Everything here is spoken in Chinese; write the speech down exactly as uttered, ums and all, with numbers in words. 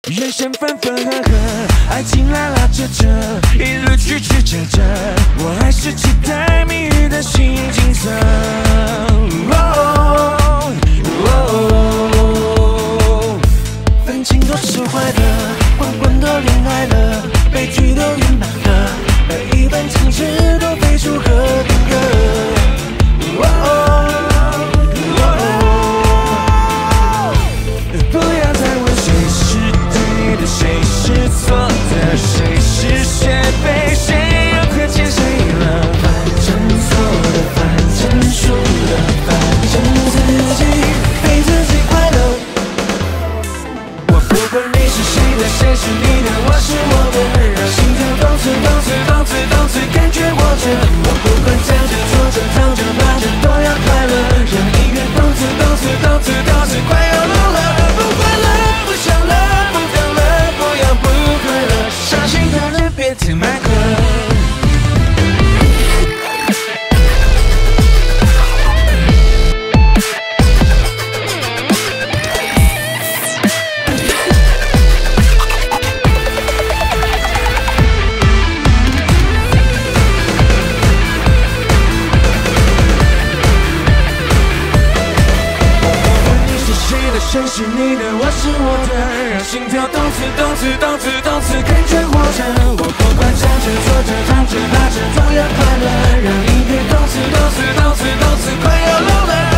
人生分分合合，爱情拉拉扯扯，一路曲曲折折，我还是期待明日的新景色。哦哦，分情都释怀了，混混都恋爱了，悲剧都圆满了，每一段情事都飞出和平歌。哦哦。 谁是错的，谁是学费，谁又亏欠谁了？反正错的，反正输了，反正自己陪自己快乐。我不管你是谁的，谁是你的，我是我的，让心跳动次动次动次动次，感觉活着。我不管站着、坐着、躺着、趴着，都要快乐。让音乐动次动次动次动次，快要聋了，不快乐，不想了。 伤心的人别听麦克。谁是你的，我是我的，让心跳动次动次动次动次，感觉活着。我不管站着、坐着、躺着、趴着，都要快乐。让音乐动次动次动次动次，快要聋了。